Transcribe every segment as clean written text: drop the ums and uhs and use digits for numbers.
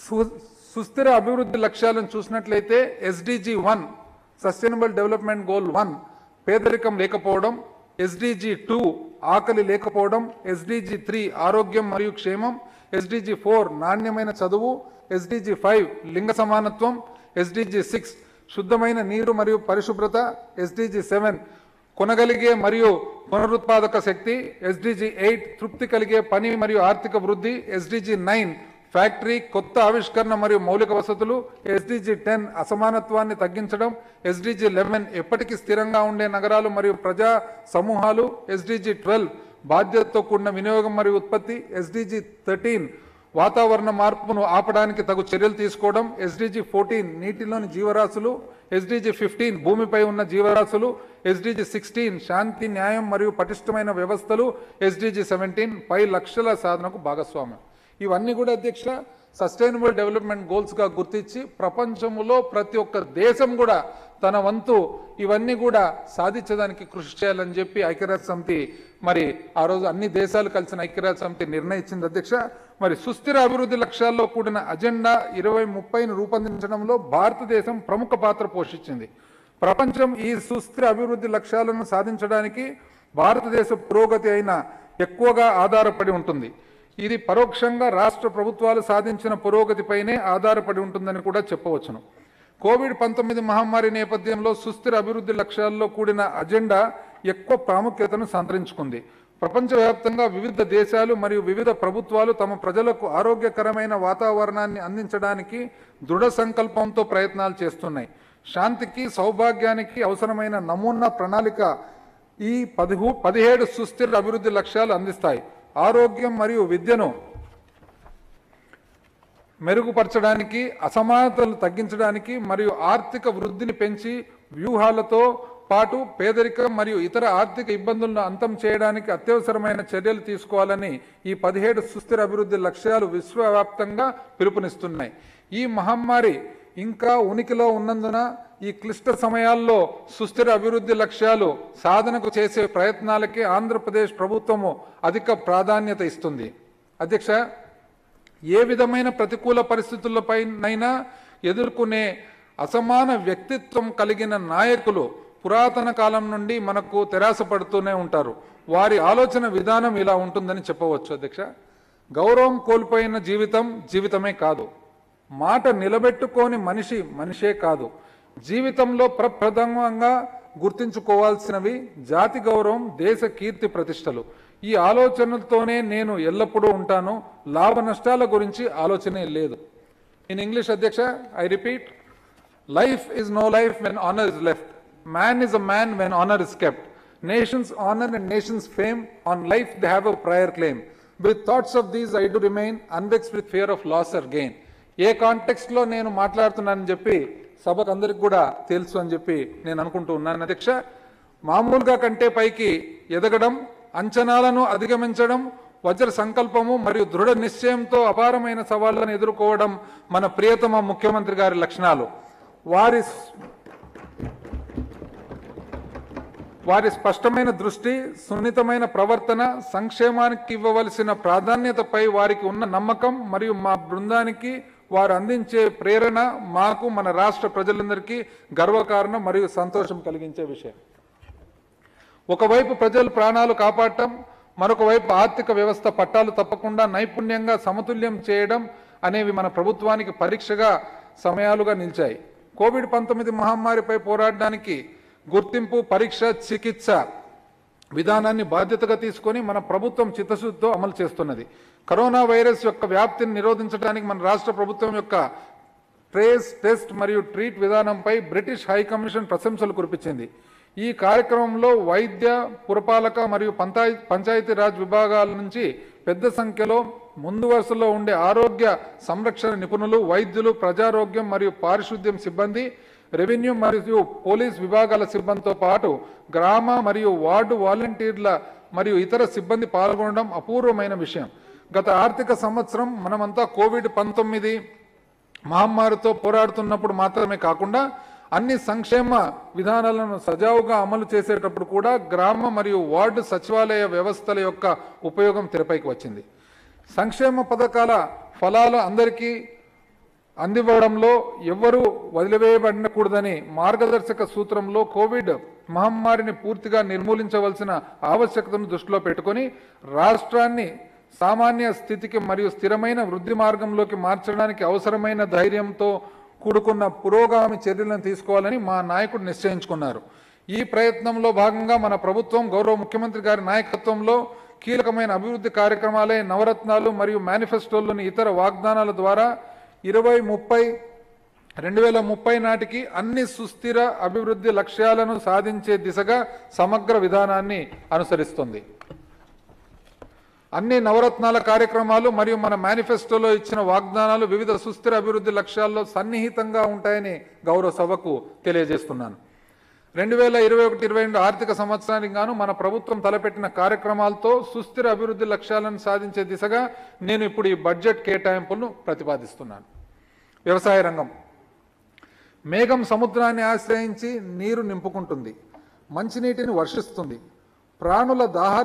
సుస్థిర అభివృద్ధి లక్ష్యాలను చూసినట్లయితే ఎస్డిజి 1 సస్టైనబుల్ డెవలప్మెంట్ గోల్ 1 పేదరికం లేకపోవడం, ఎస్డిజి 2 ఆకలి లేకపోవడం, ఎస్డిజి 3 ఆరోగ్యం మరియు క్షేమం, ఎస్డిజి 4 నాణ్యమైన చదువు, ఎస్డిజి 5 లింగ సమానత్వం, ఎస్డిజి 6 శుద్ధమైన నీరు మరియు పరిశుభ్రత, ఎస్డిజి 7 కొనగలిగే మరియు పునరుత్పాదక శక్తి, ఎస్డిజి 8 తృప్తి కలిగే పని మరియు ఆర్థిక వృద్ధి, ఎస్డిజి 9 ఫ్యాక్టరీ కొత్త ఆవిష్కరణ మరియు మౌలిక వసతులు, ఎస్డిజి 10 అసమానత్వాన్ని తగ్గించడం, ఎస్డిజి 11 ఎప్పటికీ స్థిరంగా ఉండే నగరాలు మరియు ప్రజా సమూహాలు, ఎస్డిజి 12 బాధ్యతతో కూడిన వినియోగం మరియు ఉత్పత్తి, ఎస్డిజి 13 వాతావరణ మార్పును ఆపడానికి తగు చర్యలు తీసుకోవడం, ఎస్డిజి 14 నీటిలోని జీవరాశులు, ఎస్డిజి 15 భూమిపై ఉన్న జీవరాశులు, ఎస్డిజి 16 శాంతి న్యాయం మరియు పటిష్టమైన వ్యవస్థలు, ఎస్డిజి 17 10 లక్షల సాధనకు భాగస్వామ్యం. ఇవన్నీ కూడా అధ్యక్ష సస్టైనబుల్ డెవలప్మెంట్ గోల్స్గా గుర్తించి ప్రపంచంలో ప్రతి ఒక్క దేశం కూడా తన వంతు ఇవన్నీ కూడా సాధించడానికి కృషి చేయాలని చెప్పి ఐక్యరాజ్య సమితి మరి ఆ రోజు అన్ని దేశాలు కలిసిన ఐక్యరాజ్య సమితి నిర్ణయించింది అధ్యక్ష. మరి సుస్థిర అభివృద్ధి లక్ష్యాల్లో కూడిన అజెండా 2030ను రూపొందించడంలో భారతదేశం ప్రముఖ పాత్ర పోషించింది. ప్రపంచం ఈ సుస్థిర అభివృద్ధి లక్ష్యాలను సాధించడానికి భారతదేశ పురోగతి అయిన ఎక్కువగా ఆధారపడి ఉంటుంది. ఇది పరోక్షంగా రాష్ట్ర ప్రభుత్వాలు సాధించిన పురోగతిపైనే ఆధారపడి ఉంటుందని కూడా చెప్పవచ్చును. కోవిడ్-19 మహమ్మారి నేపథ్యంలో సుస్థిర అభివృద్ధి లక్ష్యాల్లో కూడిన అజెండా ఎక్కువ ప్రాముఖ్యతను సంతరించుకుంది. ప్రపంచవ్యాప్తంగా వివిధ దేశాలు మరియు వివిధ ప్రభుత్వాలు తమ ప్రజలకు ఆరోగ్యకరమైన వాతావరణాన్ని అందించడానికి దృఢ సంకల్పంతో ప్రయత్నాలు చేస్తున్నాయి. శాంతికి సౌభాగ్యానికి అవసరమైన నమూనా ప్రణాళిక ఈ 17 సుస్థిర అభివృద్ధి లక్ష్యాలు అందిస్తాయి. ఆరోగ్యం మరియు విద్యను మెరుగుపరచడానికి, అసమానతలు తగ్గించడానికి మరియు ఆర్థిక వృద్ధిని పెంచి వ్యూహాలతో పాటు పేదరికం మరియు ఇతర ఆర్థిక ఇబ్బందులను అంతం చేయడానికి అత్యవసరమైన చర్యలు తీసుకోవాలని ఈ 17 సుస్థిర అభివృద్ధి లక్ష్యాలు విశ్వవ్యాప్తంగా పిలుపునిస్తున్నాయి. ఈ మహమ్మారి ఇంకా ఉనికిలో ఉన్నందున ఈ క్లిష్ట సమయాల్లో సుస్థిర అభివృద్ధి లక్ష్యాలు సాధనకు చేసే ప్రయత్నాలకి ఆంధ్రప్రదేశ్ ప్రభుత్వము అధిక ప్రాధాన్యత ఇస్తుంది. అధ్యక్ష, ఏ విధమైన ప్రతికూల పరిస్థితులపైనైనా ఎదుర్కొనే అసమాన వ్యక్తిత్వం కలిగిన నాయకులు పురాతన కాలం నుండి మనకు తెరాసపడుతూనే ఉంటారు. వారి ఆలోచన విధానం ఇలా ఉంటుందని చెప్పవచ్చు అధ్యక్ష. గౌరవం కోల్పోయిన జీవితం జీవితమే కాదు, మాట నిలబెట్టుకోని మనిషి మనిషే కాదు. జీవితంలో ప్రప్రథమంగా గుర్తించుకోవాల్సినవి జాతి గౌరవం, దేశ కీర్తి ప్రతిష్టలు. ఈ ఆలోచనలతోనే నేను ఎల్లప్పుడూ ఉంటాను. లాభ నష్టాల గురించి ఆలోచనే లేదు. ఇన్ ఇంగ్లీష్ అధ్యక్ష, I repeat, life is no life when honour is left. Man is a man when honor is kept. Nations honor and nations fame. On life they have a prior claim. With thoughts of these I do remain unvexed with fear of loss or gain. ఏ కాంటెక్స్ట్లో నేను మాట్లాడుతున్నానని చెప్పి సభకు అందరికి కూడా తెలుసు అని చెప్పి నేను అనుకుంటూ ఉన్నాను అధ్యక్ష. మామూలుగా కంటే పైకి ఎదగడం, అంచనాలను అధిగమించడం, వజ్ర సంకల్పము మరియు దృఢ నిశ్చయంతో అపారమైన సవాళ్లను ఎదుర్కోవడం మన ప్రియతమ ముఖ్యమంత్రి గారి లక్షణాలు. వారి స్పష్టమైన దృష్టి, సున్నితమైన ప్రవర్తన, సంక్షేమానికి ఇవ్వవలసిన ప్రాధాన్యతపై వారికి ఉన్న నమ్మకం మరియు మా బృందానికి వారు అందించే ప్రేరణ మాకు, మన రాష్ట్ర ప్రజలందరికీ గర్వకారణం మరియు సంతోషం కలిగించే విషయం. ఒకవైపు ప్రజల ప్రాణాలు కాపాడటం, మరొక వైపు ఆర్థిక వ్యవస్థ పట్టాలు తప్పకుండా నైపుణ్యంగా సమతుల్యం చేయడం అనేవి మన ప్రభుత్వానికి పరీక్షగా సమయాలుగా నిలిచాయి. కోవిడ్-19 మహమ్మారిపై పోరాడడానికి గుర్తింపు, పరీక్ష, చికిత్స విధానాన్ని బాధ్యతగా తీసుకొని మన ప్రభుత్వం చిత్తశుద్ధితో అమలు చేస్తున్నది. కరోనా వైరస్ యొక్క వ్యాప్తిని నిరోధించడానికి మన రాష్ట్ర ప్రభుత్వం యొక్క ట్రేస్, టెస్ట్ మరియు ట్రీట్ విధానంపై బ్రిటిష్ హై కమిషన్ ప్రశంసలు కురిపించింది. ఈ కార్యక్రమంలో వైద్య, పురపాలక మరియు పంచాయతీరాజ్ విభాగాల నుంచి పెద్ద సంఖ్యలో ముందు వరుసలో ఉండే ఆరోగ్య సంరక్షణ నిపుణులు, వైద్యులు, ప్రజారోగ్యం మరియు పారిశుద్ధ్యం సిబ్బంది, రెవెన్యూ మరియు పోలీస్ విభాగాల సిబ్బందితో పాటు గ్రామ మరియు వార్డు వాలంటీర్ల మరియు ఇతర సిబ్బంది పాల్గొనడం అపూర్వమైన విషయం. గత ఆర్థిక సంవత్సరం మనమంతా కోవిడ్-19 మహమ్మారితో పోరాడుతున్నప్పుడు మాత్రమే కాకుండా అన్ని సంక్షేమ విధానాలను సజావుగా అమలు చేసేటప్పుడు కూడా గ్రామ మరియు వార్డు సచివాలయ వ్యవస్థల యొక్క ఉపయోగం తెరపైకి వచ్చింది. సంక్షేమ పథకాల ఫలాలు అందరికీ అందివ్వడంలో ఎవ్వరూ వదిలివేయబడకూడదని మార్గదర్శక సూత్రంలో కోవిడ్ మహమ్మారిని పూర్తిగా నిర్మూలించవలసిన ఆవశ్యకతను దృష్టిలో పెట్టుకొని రాష్ట్రాన్ని సామాన్య స్థితికి మరియు స్థిరమైన వృద్ధి మార్గంలోకి మార్చడానికి అవసరమైన ధైర్యంతో కూడుకున్న పురోగామి చర్యలను తీసుకోవాలని మా నాయకుడు నిశ్చయించుకున్నారు. ఈ ప్రయత్నంలో భాగంగా మన ప్రభుత్వం గౌరవ ముఖ్యమంత్రి గారి నాయకత్వంలో కీలకమైన అభివృద్ధి కార్యక్రమాలే నవరత్నాలు మరియు మేనిఫెస్టోలోని ఇతర వాగ్దానాల ద్వారా 2030 నాటికి అన్ని సుస్థిర అభివృద్ధి లక్ష్యాలను సాధించే దిశగా సమగ్ర విధానాన్ని అనుసరిస్తుంది. అన్ని నవరత్నాల కార్యక్రమాలు మరియు మన మేనిఫెస్టోలో ఇచ్చిన వాగ్దానాలు వివిధ సుస్థిర అభివృద్ధి లక్ష్యాల్లో సన్నిహితంగా ఉంటాయని గౌరవ సభకు తెలియజేస్తున్నాను. 2021-22 ఆర్థిక సంవత్సరానికి గాను మన ప్రభుత్వం తలపెట్టిన కార్యక్రమాలతో సుస్థిర అభివృద్ధి లక్ష్యాలను సాధించే దిశగా నేను ఇప్పుడు ఈ బడ్జెట్ కేటాయింపులను ప్రతిపాదిస్తున్నాను. వ్యవసాయ రంగం. మేఘం సముద్రాన్ని ఆశ్రయించి నీరు నింపుకుంటుంది, మంచినీటిని వర్షిస్తుంది, ప్రాణుల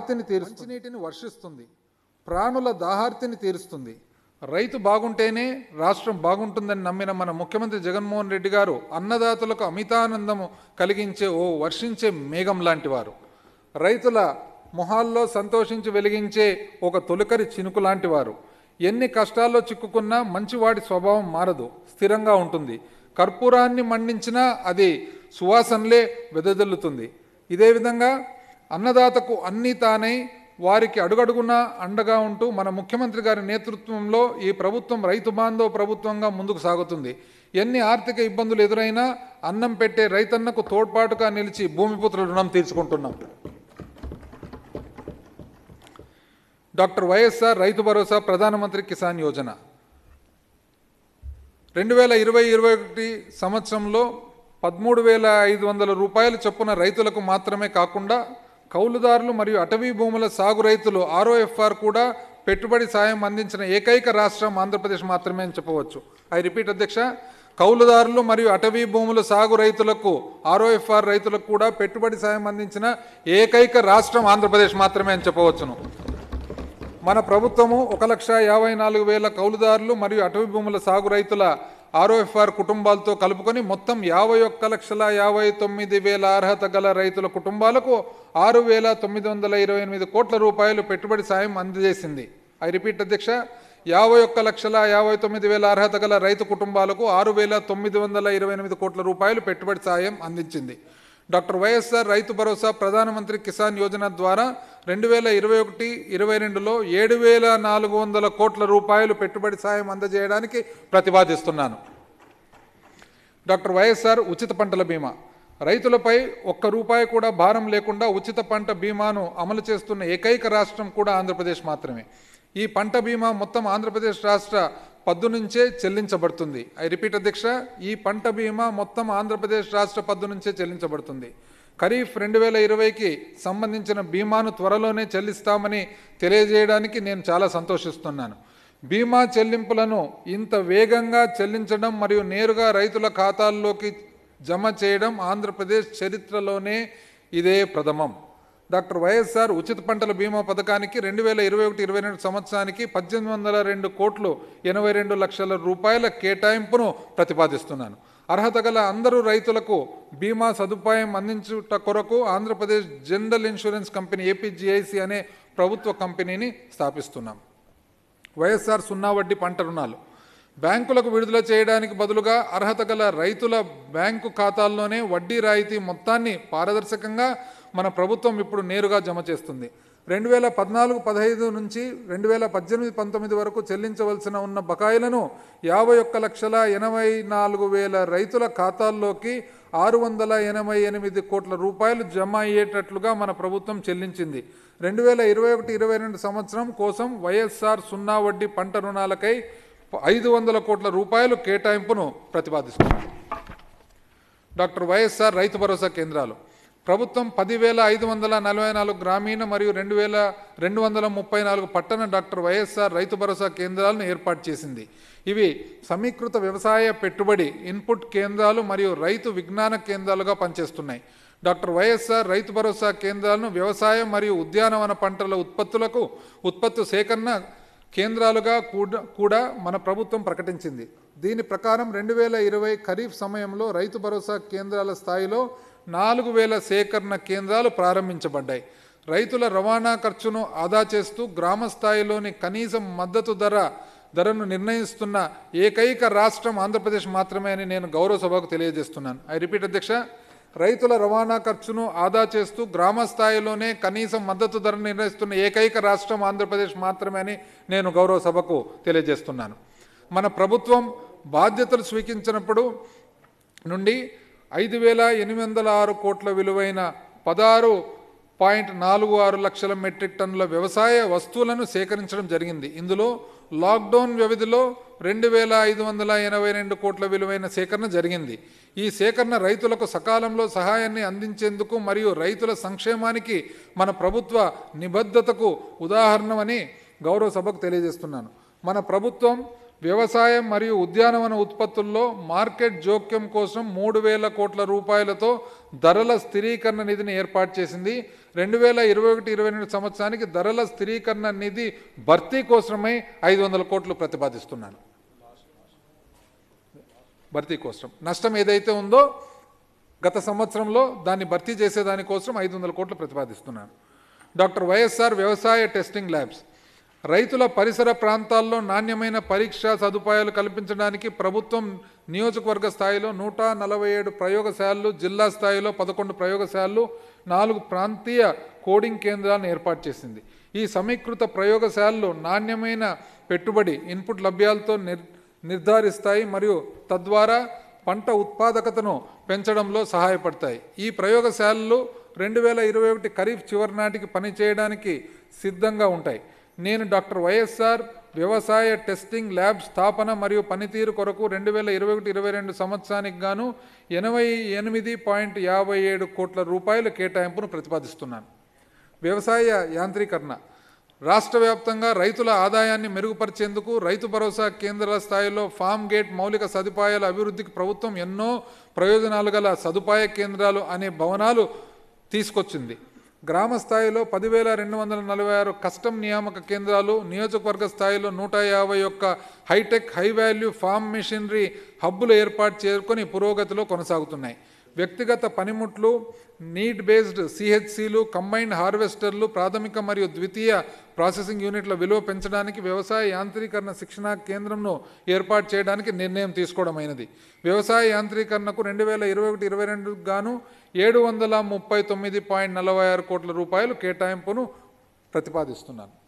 దాహార్తిని తీరుస్తుంది. రైతు బాగుంటేనే రాష్ట్రం బాగుంటుందని నమ్మిన మన ముఖ్యమంత్రి జగన్మోహన్ రెడ్డి గారు అన్నదాతలకు అమితానందము కలిగించే ఓ వర్షించే మేఘం లాంటి వారు. రైతుల మొహాల్లో సంతోషించి వెలిగించే ఒక తొలకరి చినుకు లాంటి వారు. ఎన్ని కష్టాల్లో చిక్కుకున్నా మంచివాడి స్వభావం మారదు, స్థిరంగా ఉంటుంది. కర్పూరాన్ని మండించినా అది సువాసనలే వెదజల్లుతుంది. ఇదే విధంగా అన్నదాతకు అన్నీ తానై వారికి అడుగడుగునా అండగా ఉంటూ మన ముఖ్యమంత్రి గారి నేతృత్వంలో ఈ ప్రభుత్వం రైతు బాంధవ ప్రభుత్వంగా ముందుకు సాగుతుంది. ఎన్ని ఆర్థిక ఇబ్బందులు ఎదురైనా అన్నం పెట్టే రైతన్నకు తోడ్పాటుగా నిలిచి భూమిపుత్రుల రుణం తీర్చుకుంటున్నాం. డాక్టర్ వైఎస్ఆర్ రైతు భరోసా ప్రధానమంత్రి కిసాన్ యోజన 2020-21 సంవత్సరంలో 13,500 రూపాయలు చొప్పున రైతులకు మాత్రమే కాకుండా కౌలుదారులు మరియు అటవీ భూముల సాగు రైతులు ROFR కూడా పెట్టుబడి సాయం అందించిన ఏకైక రాష్ట్రం ఆంధ్రప్రదేశ్ మాత్రమే అని చెప్పవచ్చు. ఐ రిపీట్ అధ్యక్ష, కౌలుదారులు మరియు అటవీ భూముల సాగు రైతులకు ROFR రైతులకు కూడా పెట్టుబడి సాయం అందించిన ఏకైక రాష్ట్రం ఆంధ్రప్రదేశ్ మాత్రమే అని చెప్పవచ్చును. మన ప్రభుత్వము 1,54,000 కౌలుదారులు మరియు అటవీ భూముల సాగు రైతుల ROFR కుటుంబాలతో కలుపుకొని మొత్తం 51,59,000 అర్హత గల రైతుల కుటుంబాలకు 6,928 కోట్ల రూపాయలు పెట్టుబడి సాయం అందజేసింది. ఐ రిపీట్ అధ్యక్ష, 51,59,000 అర్హత గల రైతు కుటుంబాలకు 6,928 కోట్ల రూపాయలు పెట్టుబడి సాయం అందించింది. డాక్టర్ వైఎస్ఆర్ రైతు భరోసా ప్రధానమంత్రి కిసాన్ యోజన ద్వారా 2021-22లో 7,400 కోట్ల రూపాయలు పెట్టుబడి సాయం అందజేయడానికి ప్రతిపాదిస్తున్నాను. డాక్టర్ వైఎస్ఆర్ ఉచిత పంటల బీమా. రైతులపై ₹1 కూడా భారం లేకుండా ఉచిత పంట బీమాను అమలు చేస్తున్న ఏకైక రాష్ట్రం కూడా ఆంధ్రప్రదేశ్ మాత్రమే. ఈ పంట బీమా మొత్తం ఆంధ్రప్రదేశ్ రాష్ట్ర పద్దు నుంచే చెల్లించబడుతుంది. ఐ రిపీట్ అధ్యక్ష, ఈ పంట బీమా మొత్తం ఆంధ్రప్రదేశ్ రాష్ట్ర పద్దు నుంచే చెల్లించబడుతుంది. ఖరీఫ్ 2020కి సంబంధించిన బీమాను త్వరలోనే చెల్లిస్తామని తెలియజేయడానికి నేను చాలా సంతోషిస్తున్నాను. బీమా చెల్లింపులను ఇంత వేగంగా చెల్లించడం మరియు నేరుగా రైతుల ఖాతాల్లోకి జమ చేయడం ఆంధ్రప్రదేశ్ చరిత్రలోనే ఇదే ప్రథమం. డాక్టర్ వైఎస్ఆర్ ఉచిత పంటల బీమా పథకానికి 2021-22 సంవత్సరానికి 1,802 కోట్లు 82 లక్షల రూపాయల కేటాయింపును ప్రతిపాదిస్తున్నాను. అర్హత గల అందరూ రైతులకు బీమా సదుపాయం అందించుట కొరకు Andhra Pradesh general insurance company APGIC అనే ప్రభుత్వ కంపెనీని స్థాపిస్తున్నాం. వైఎస్ఆర్ సున్నా వడ్డీ పంట రుణాలు. బ్యాంకులకు విడుదల చేయడానికి బదులుగా అర్హత గల రైతుల బ్యాంకు ఖాతాల్లోనే వడ్డీ రాయితీ మొత్తాన్ని పారదర్శకంగా మన ప్రభుత్వం ఇప్పుడు నేరుగా జమ చేస్తుంది. 2014-15 నుంచి 2018-19 వరకు చెల్లించవలసిన ఉన్న బకాయిలను 51,84,000 రైతుల ఖాతాల్లోకి 688 కోట్ల రూపాయలు జమ అయ్యేటట్లుగా మన ప్రభుత్వం చెల్లించింది. 2021-22 సంవత్సరం కోసం వైఎస్ఆర్ సున్నా వడ్డీ పంట రుణాలకై 500 కోట్ల రూపాయలు కేటాయింపును ప్రతిపాదిస్తున్నారు. డాక్టర్ వైఎస్ఆర్ రైతు భరోసా కేంద్రాలు. ప్రభుత్వం 10,544 గ్రామీణ మరియు 2,234 పట్టణ డాక్టర్ వైఎస్ఆర్ రైతు భరోసా కేంద్రాలను ఏర్పాటు చేసింది. ఇవి సమీకృత వ్యవసాయ పెట్టుబడి ఇన్పుట్ కేంద్రాలు మరియు రైతు విజ్ఞాన కేంద్రాలుగా పనిచేస్తున్నాయి. డాక్టర్ వైఎస్ఆర్ రైతు భరోసా కేంద్రాలను వ్యవసాయం మరియు ఉద్యానవన పంటల ఉత్పత్తి సేకరణ కేంద్రాలుగా కూడా మన ప్రభుత్వం ప్రకటించింది. దీని ప్రకారం 2020 ఖరీఫ్ సమయంలో రైతు భరోసా కేంద్రాల స్థాయిలో 4000 సేకరణ కేంద్రాలు ప్రారంభించబడ్డాయి. రైతుల రవాణా ఖర్చును ఆదా చేస్తూ గ్రామ స్థాయిలోని కనీస మద్దతు ధరను నిర్ణయిస్తున్న ఏకైక రాష్ట్రం ఆంధ్రప్రదేశ్ మాత్రమే అని నేను గౌరవ సభకు తెలియజేస్తున్నాను. ఐ రిపీట్ అధ్యక్ష, రైతుల రవాణా ఖర్చును ఆదా చేస్తూ గ్రామ స్థాయిలోనే కనీస మద్దతు ధరను నిర్ణయిస్తున్న ఏకైక రాష్ట్రం ఆంధ్రప్రదేశ్ మాత్రమే అని నేను గౌరవ సభకు తెలియజేస్తున్నాను. మన ప్రభుత్వం బాధ్యతలు స్వీకరించినప్పుడు నుండి 5,806 కోట్ల విలువైన 16.46 లక్షల మెట్రిక్ టన్నుల వ్యవసాయ వస్తువులను సేకరించడం జరిగింది. ఇందులో లాక్డౌన్ వ్యవధిలో 2,582 కోట్ల విలువైన సేకరణ జరిగింది. ఈ సేకరణ రైతులకు సకాలంలో సహాయాన్ని అందించేందుకు మరియు రైతుల సంక్షేమానికి మన ప్రభుత్వ నిబద్ధతకు ఉదాహరణమని గౌరవ సభకు తెలియజేస్తున్నాను. మన ప్రభుత్వం వ్యవసాయం మరియు ఉద్యానవన ఉత్పత్తుల్లో మార్కెట్ జోక్యం కోసం 3,000 కోట్ల రూపాయలతో ధరల స్థిరీకరణ నిధిని ఏర్పాటు చేసింది. 2021-22 సంవత్సరానికి ధరల స్థిరీకరణ నిధి భర్తీ కోసమై 500 కోట్లు ప్రతిపాదిస్తున్నాను. భర్తీ కోసం నష్టం ఏదైతే ఉందో గత సంవత్సరంలో దాన్ని భర్తీ చేసేదానికోసం 500 కోట్లు ప్రతిపాదిస్తున్నాను. డాక్టర్ వైఎస్ఆర్ వ్యవసాయ టెస్టింగ్ ల్యాబ్స్ రైతుల పరిసర ప్రాంతాల్లో నాణ్యమైన పరీక్షా సదుపాయాలు కల్పించడానికి ప్రభుత్వం నియోజకవర్గ స్థాయిలో 147 ప్రయోగశాలలు, జిల్లా స్థాయిలో 11 ప్రయోగశాలలు, 4 ప్రాంతీయ కోడింగ్ కేంద్రాలను ఏర్పాటు చేసింది. ఈ సమీకృత ప్రయోగశాలలు నాణ్యమైన పెట్టుబడి ఇన్పుట్ లభ్యాలతో నిర్ధారిస్తాయి మరియు తద్వారా పంట ఉత్పాదకతను పెంచడంలో సహాయపడతాయి. ఈ ప్రయోగశాలలు 2021 ఖరీఫ్ చివరి నాటికి పనిచేయడానికి సిద్ధంగా ఉంటాయి. నేను డాక్టర్ వైఎస్ఆర్ వ్యవసాయ టెస్టింగ్ ల్యాబ్ స్థాపన మరియు పనితీరు కొరకు 2021-22 సంవత్సరానికి గాను 88.57 కోట్ల రూపాయల కేటాయింపును ప్రతిపాదిస్తున్నాను. వ్యవసాయ యాంత్రీకరణ రాష్ట్ర వ్యాప్తంగా రైతుల ఆదాయాన్ని మెరుగుపరిచేందుకు రైతు భరోసా కేంద్రాల స్థాయిలో ఫామ్ గేట్ మౌలిక సదుపాయాల అభివృద్ధికి ప్రభుత్వం ఎన్నో ప్రయోజనాలు గల సదుపాయ కేంద్రాలు అనే భవనాలు తీసుకొచ్చింది. గ్రామ స్థాయిలో 10,246 కస్టమ్ నియామక కేంద్రాలు, నియోజకవర్గ స్థాయిలో 151 hi-tech high value farm machinery హబ్బులు ఏర్పాటు చేసుకొని పురోగతిలో కొనసాగుతున్నాయి. వ్యక్తిగత పనిముట్లు, నీడ్ బేస్డ్ సిహెచ్సిలు, కంబైన్డ్ హార్వెస్టర్లు, ప్రాథమిక మరియు ద్వితీయ ప్రాసెసింగ్ యూనిట్ల విలువ పెంచడానికి వ్యవసాయ యాంత్రీకరణ శిక్షణా కేంద్రంను ఏర్పాటు చేయడానికి నిర్ణయం తీసుకోవడమైనది. వ్యవసాయ యాంత్రీకరణకు 2021-22 గాను 739.46 కోట్ల రూపాయలు కేటాయింపును ప్రతిపాదిస్తున్నాను.